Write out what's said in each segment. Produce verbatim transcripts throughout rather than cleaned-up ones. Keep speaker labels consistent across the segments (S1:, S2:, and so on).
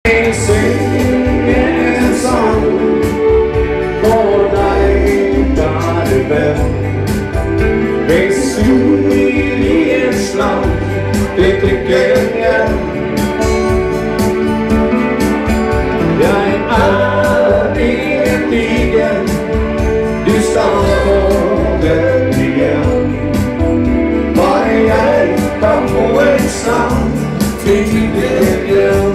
S1: Sing en sang for deg der du vel. Hvis du i en slant til trikken hjem. Jeg er ingen tiger, du skal få det igjen. Bare jeg kan få en slant til trikken hjem.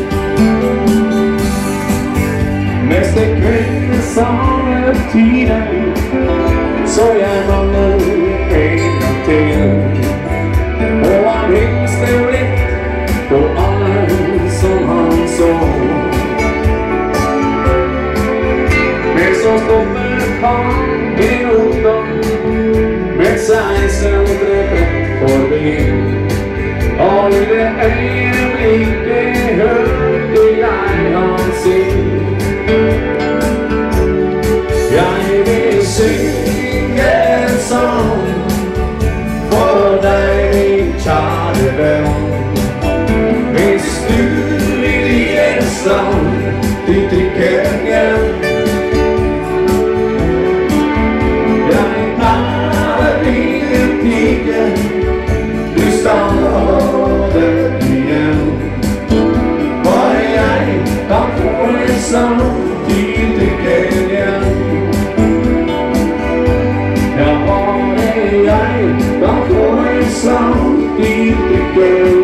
S1: Neste kveld samme tiden, så jeg mangler en gang til. Og han hilste litt på alle som han så. Men så stopper han i ungdom, med seg selv drevet forbi. Og i det øyeblikket hørte jeg han si: jeg vil synge en sang for deg, kjære venn. Hvis du vil gi en sang til trikken hjem. Jeg er ingen tiger, du skal ha det igjen. Bare jeg kan få en sang til trikken hjem. Jeg kan få en sang til trikken